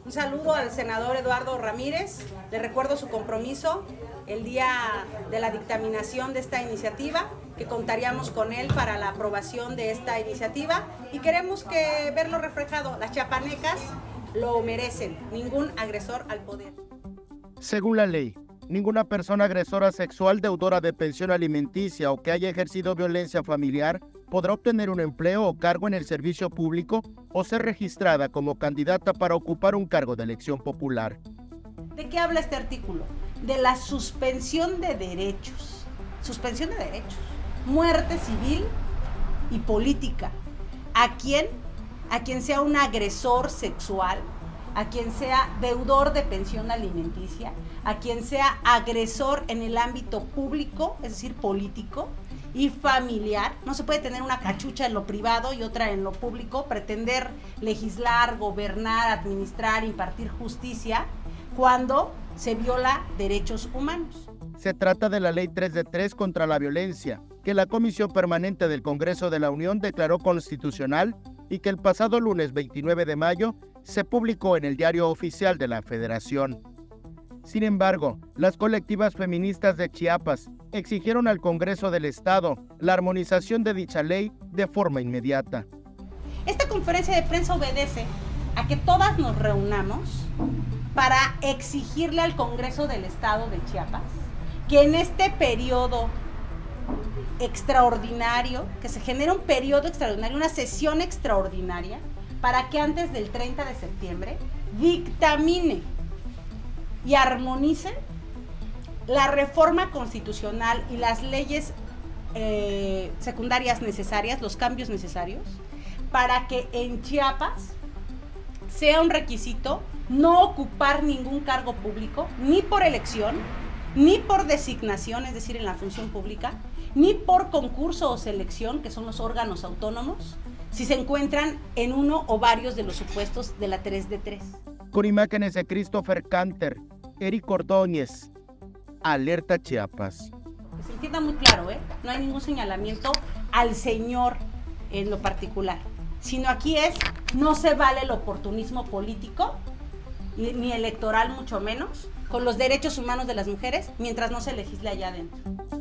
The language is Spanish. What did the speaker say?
Un saludo al senador Eduardo Ramírez. Le recuerdo su compromiso el día de la dictaminación de esta iniciativa, que contaríamos con él para la aprobación de esta iniciativa y queremos verlo reflejado. Las chiapanecas lo merecen, ningún agresor al poder. Según la ley, ninguna persona agresora sexual, deudora de pensión alimenticia o que haya ejercido violencia familiar podrá obtener un empleo o cargo en el servicio público o ser registrada como candidata para ocupar un cargo de elección popular. ¿De qué habla este artículo? De la suspensión de derechos. Suspensión de derechos. Muerte civil y política. ¿A quién? A quien sea un agresor sexual, a quien sea deudor de pensión alimenticia, a quien sea agresor en el ámbito público, es decir, político y familiar. No se puede tener una cachucha en lo privado y otra en lo público, pretender legislar, gobernar, administrar, impartir justicia cuando se viola derechos humanos. Se trata de la Ley 3 de 3 contra la violencia, que la Comisión Permanente del Congreso de la Unión declaró constitucional y que el pasado lunes 29 de mayo se publicó en el Diario Oficial de la Federación. Sin embargo, las colectivas feministas de Chiapas exigieron al Congreso del Estado la armonización de dicha ley de forma inmediata. Esta conferencia de prensa obedece a que todas nos reunamos para exigirle al Congreso del Estado de Chiapas que en este periodo extraordinario, que se genere un periodo extraordinario, una sesión extraordinaria, para que antes del 30 de septiembre dictamine y armonice la reforma constitucional y las leyes secundarias necesarias, los cambios necesarios, para que en Chiapas sea un requisito no ocupar ningún cargo público, ni por elección, ni por designación, es decir, en la función pública, ni por concurso o selección, que son los órganos autónomos, si se encuentran en uno o varios de los supuestos de la 3 de 3. Con imágenes de Christopher Canter, Eric Ordóñez, Alerta Chiapas. Que se entienda muy claro, no hay ningún señalamiento al señor en lo particular, sino aquí no se vale el oportunismo político, ni electoral mucho menos, con los derechos humanos de las mujeres, mientras no se legisle allá adentro.